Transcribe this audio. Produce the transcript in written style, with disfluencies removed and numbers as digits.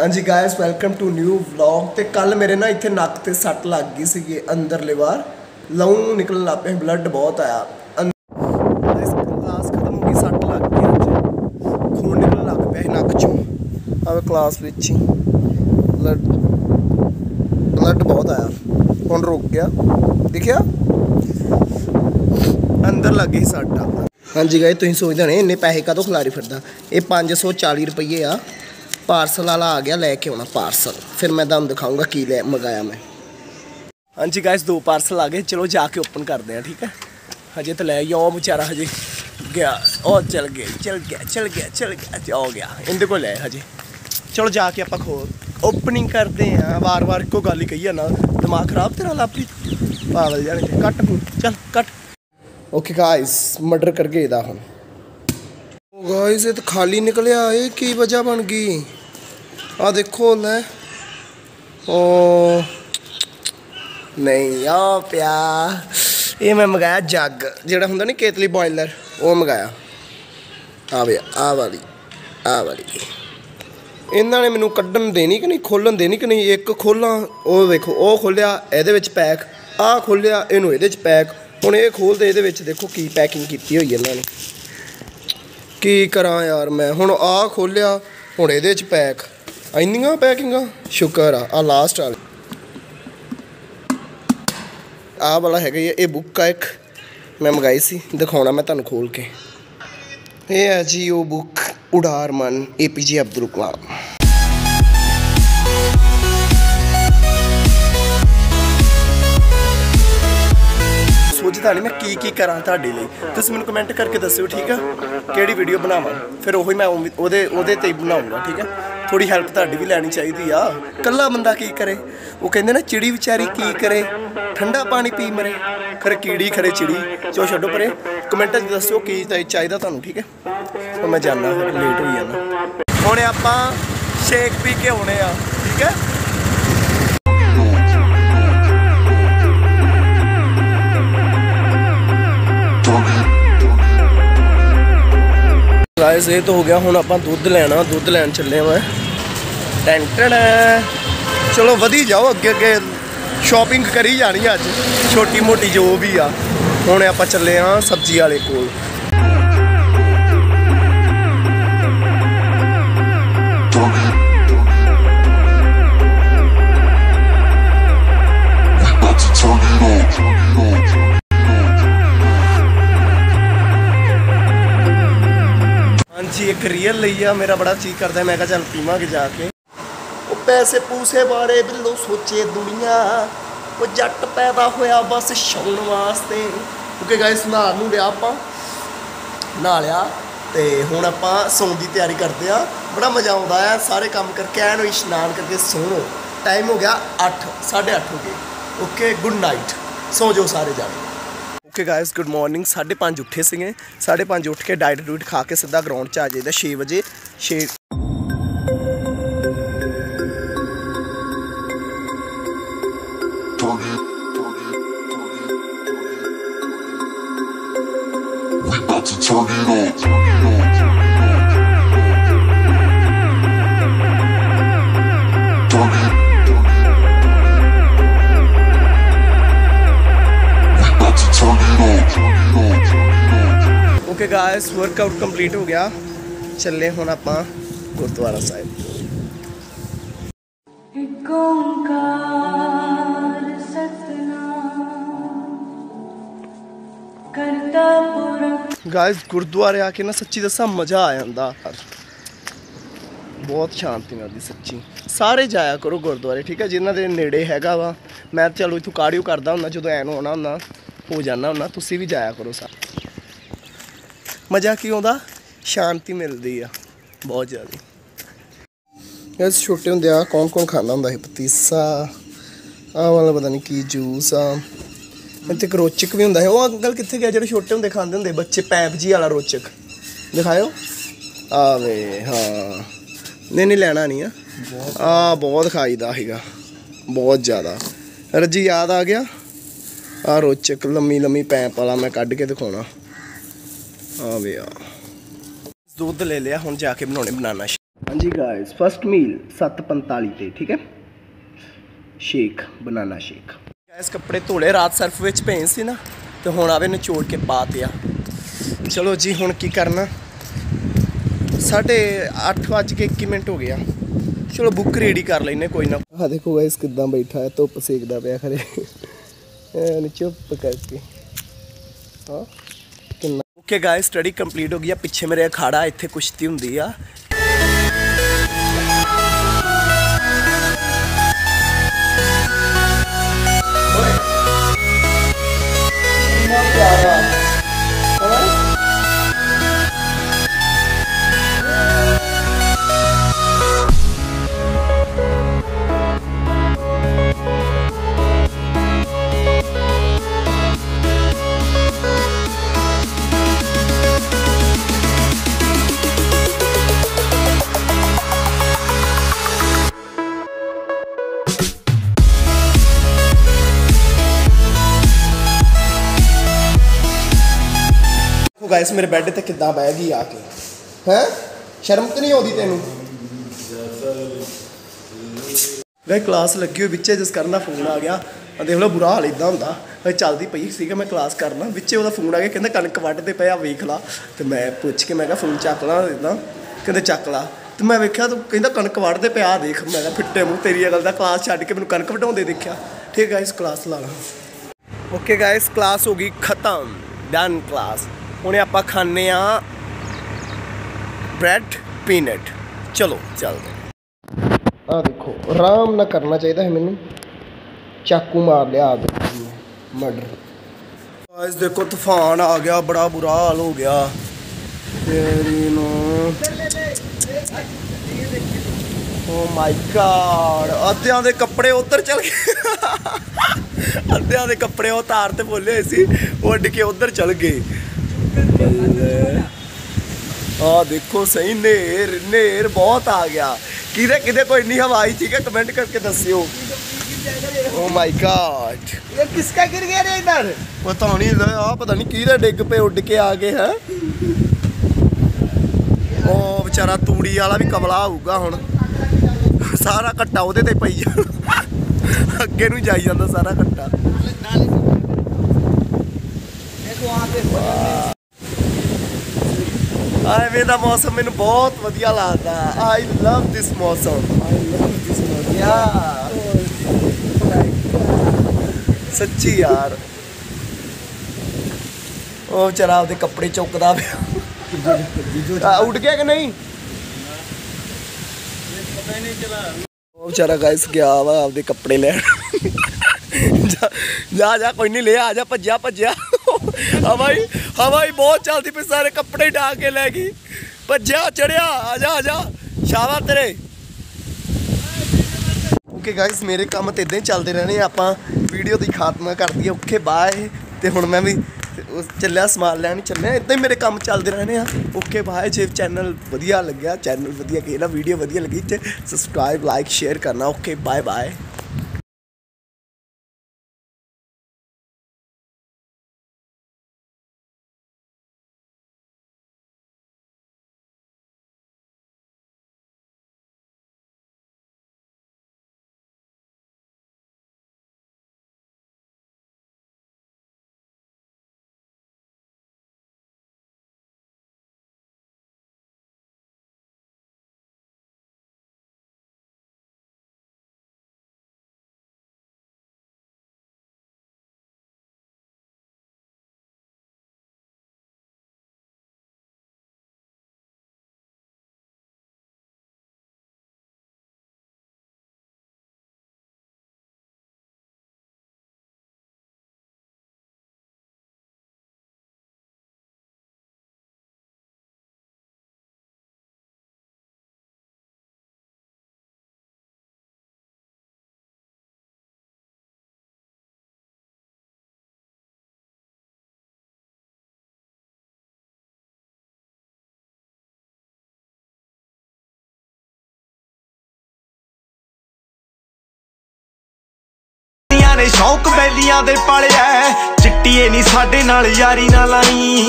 हाँ जी guys, welcome to new vlog. तो कल मेरे ना इतने नक ते सट लग गई सी अंदरले बार, लहू निकलन लग पे, ब्लड बहुत आया, क्लास खत्म हो गई, सट लग गई, खून निकलन लग पे नक चों। अब क्लास विच ही ब्लड बहुत आया, हुण रुक गया, दिखिया अंदर लग गई सट। हाँ जी गाइस, तुसीं सोचदे होणे इन्ने पैसे कदों खिलारी फिरदा। ये 540 रुपये आ। पार्सल वाला आ गया, लैके आना पार्सल, फिर मैं तुहानूं दिखाऊंगा की ले मंगाया मैं। हाँ जी गाइस, 2 पार्सल आ गए, चलो जाके ओपन करते हैं, ठीक है। हजे तो लै आओ बेचारा, हजे गया और चल गया हो गया इनके को लै हजे। चलो जाके आप ओपनिंग करते हैं। बार बार को गल ही कही है ना, दिमाग खराब तेरा लापरी, पागल जाने कट चल कट। ओके गाइस, मर्डर कर गए हम गाइस। ये तो खाली निकलिया, ये की वजह बन गई? आ देखो ले, ओ नहीं आ पिया। ये मैं मंगाया जग, जेड़ा हुंदा नहीं केतली बॉयलर, वो मंगाया। आ भैया आ वाली इन्होंने मैनू कड्ढन देनी कि नहीं, खोलन देनी कि नहीं। एक खोलां, वो देखो वो खोलिया, ये पैक, आ खोलिया इनू ये पैक। हुण ये खोलते, ये देखो की पैकिंग की हुई इन्होंने। की करा यार मैं, हुण आ खोलिया, हुण ये पैक, इन्नियां पैकिंगां। शुक्र आ लास्ट आ वाला है। ये बुक का एक मैं मंगाई सी, दिखाना मैं तुहानूं खोल के। ये है जी वो बुक, उड़ारमान APJ अब्दुल कलाम। सोचता नहीं मैं की करा तुहाडे लई, तुसीं मैनूं कमेंट करके दस्सिओ, ठीक है, किहड़ी वीडियो बनावां, फिर ओही मैं ओहदे ते बनाऊंगा, ठीक है। थोड़ी हैल्प तुहाडी भी लैनी चाहिदी आ, कल्ला बंदा की करे। वो कहंदे ना चिड़ी बेचारी की करे, ठंडा पानी पी मरे, खरे कीड़ी खरे चिड़ी। चलो छड्डो परे, कमेंट च दस्सिओ की चाहिदा तुहानूं, ठीक है। मैं जाना, लेट हो जाना। हुण आपां शेक पी के आउणे आ, ठीक है। गाइस ये तो हो गया, हुण आपां दुध लैना, दुध लैन चले मैं। टेंटन चलो वधी जाओ, अगे अगे शॉपिंग करी जानी अज, छोटी मोटी जो भी आ। हुण आपां चले हाँ सब्जी वाले कोल। जी एक रियल लई आ, मेरा बड़ा जी करता है, मैं कहा चल पीवांगे जाके। वो पैसे पूसे बारे बिल्लो सोचे दुनिया, वो जट पैदा होया बस छाउण वास्ते। क्योंकि गाइस नहा नू लिया, आपां नहा लिया, तो हुण आपां सौण की तैयारी करते हैं। बड़ा मज़ा आता है, सारे काम करके ऐन इशनान करके सो। टाइम हो गया 8, 8:30 हो गए। ओके गुड नाइट, सो जाओ सारे जाने। Okay guys, good morning. 5:30 उठे थे, 5:30 उठ के डाइट डूट खा के सीधा ग्राउंड च आ जाइए 6 बजे। 6 ओके गाइस, वर्कआउट कंप्लीट हो गया, चले हुण आपां गुरुद्वारा साहिब। गाइस गुरुद्वारे आके ना सच्ची दसा मज़ा आ जाता, बहुत शांति मिलती सच्ची। सारे जाया करो गुरुद्वारे, ठीक है, जिन्हों के नेड़े हैगा वा। मैं चलो इतों कार्डियो करता हूँ, जो एन होना होना हो जाना होना, तुसी भी जाया करो। सारा मज़ा क्यों आता, शांति मिलती है बहुत ज़्यादा। इस छोटे होंदे आ कौन कौन खाना होंदा है, पतीसा आ वाला पता नहीं की जूस आ, इत्थे एक रोचक भी होंदा है। वो अंकल कित्थे गया जो छोटे होंदे खांदे होंदे बच्चे, पैप जी वाला रोचक दिखाओ। आवे हाँ, नहीं लेना नहीं है, बहुत खाईदा हैगा, बहुत ज़्यादा। रजी याद आ गया, आ रोचक लम्मी लम्मी पैप वाला मैं कढ़ के दिखाना। हाँ भैया दूध ले लिया, हुण जाके बनाने बनाना। हाँ जी गाइस, फर्स्ट मील 7:45 पे, ठीक है। Shake, banana shake. गैस कपड़े धोले रात सर्फ विच भे सी ना, तो हुण आवे निचोड़ के पा दिया। चलो जी हुण की करना, 8:21 हो गया। चलो बुक रेडी कर लेने कोई ना। हाँ देखो गाइस कितना बैठा है, धुप सेकदा पिया खरे चुप करके। हाँ कितना ओके गाइस, स्टडी कंप्लीट हो गया। पिछे मेरे अखाड़ा इत्थे कुश्ती हुंदी आ। गाइस मेरे बैड ते किद्दां बह गई आके, हैं शर्म तो नहीं आती तेनू? गाइस क्लास लगी हुई बिच्चे जिस करना फोन आ गया, देख लो बुरा हाल इदा होंदा। चलती पई सी मैं क्लास करना, बिच्चे वो फोन आ गया, कहते कणक वड्डदे पे वेख ला। तो मैं पुछ के मैं कहा फोन चक ला, इदा कहते चक ला। तो मैं वेख्या तो कहता कणक वड्डदे पे आ देख। मैं कहा फिट्टे मूँह तेरी अगल दा, क्लास छड्ड के मैनूं कणक वढाउंदे देखिया। ठीक है गाइस क्लास ला ला। ओके गाइस क्लास हो गई खत्म, डन क्लास। हुणे आपां खाने आ ब्रैड पीनट। चलो चलते। आ देखो आराम ना करना चाहिए है, मैनू चाकू मार लिया आ मर्डर। गाइस देखो तूफान आ गया, बड़ा बुरा हाल हो गया। ओ माय गॉड, अद्धियां दे कपड़े उधर चल गए। अद्धियां दे कपड़े वो तार ते बोले हुए सी, उड़ के उधर चल गए। हाँ देखो सही, नेर नेर बहुत आ गया। किधे किधे कोई नहीं हवा आई, ठीक है कमेंट करके दसियो। ओ माय गॉड, ये किसका गिर गया रे इधर? पता नहीं, पता नहीं किधे डिग पे उड़ के आ गए हैं। ओ बेचारा तूड़ी वाला भी कमला होऊगा हुण, सारा कट्टा उहदे ते पई जा, अगे नूं जाई जांदा सारा कट्टा। एवें दा मौसम मैनूं बहुत वधिया लगदा। आई लव दिस मौसम, आई लव दिस मौसम यार, सच्ची यार। ओ बेचारा आपदे कपड़े चुकदा पिया, उड़ गया कि नहीं पता ही नहीं चला। ओ बेचारा गाइस गया वा आपदे कपड़े लैण। जा जा कोई नहीं, ले आ जा, भज्जा भज्जा। हवाई हवाई बहुत चलती पे, सारे कपड़े डाल के लै गई। भज्जा चढ़िया, आजा आजा, शाबा तेरे। ओके गाइस मेरे काम तो इदां ही चलते रहने, आपां वीडियो की खात्मा कर दी। Okay bye. तो हुण मैं भी चलिया समान लैन चलिया, इदां ही मेरे काम चलते रहने। Okay bye. जे चैनल वधिया लग्या, चैनल वधिया कहना, वीडियो वधिया लगी तो सबसक्राइब लाइक शेयर करना। Okay bye bye. शौक बैलियां दे पालिया, चिट्टीए नी साडे नाल यारी ना लाई।